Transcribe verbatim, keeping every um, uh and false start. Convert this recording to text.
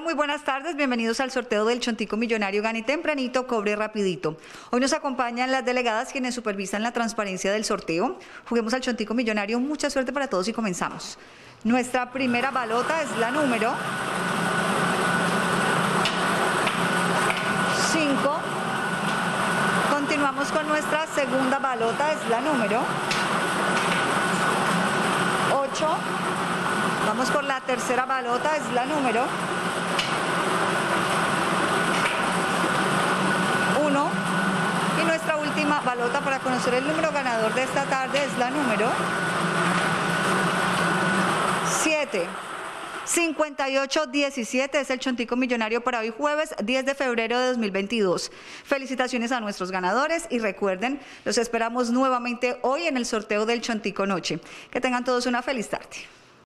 muy buenas tardes, bienvenidos al sorteo del Chontico Millonario Gane Tempranito, Cobre Rapidito. Hoy nos acompañan las delegadas quienes supervisan la transparencia del sorteo. Juguemos al Chontico Millonario, mucha suerte para todos y comenzamos. Nuestra primera balota es la número cinco. Continuamos con nuestra segunda balota, es la número ocho. Vamos por la tercera balota, es la número uno. Y nuestra última balota para conocer el número ganador de esta tarde es la número siete. cincuenta y ocho diecisiete es el Chontico Millonario para hoy jueves diez de febrero de dos mil veintidós. Felicitaciones a nuestros ganadores y recuerden, los esperamos nuevamente hoy en el sorteo del Chontico Noche. Que tengan todos una feliz tarde.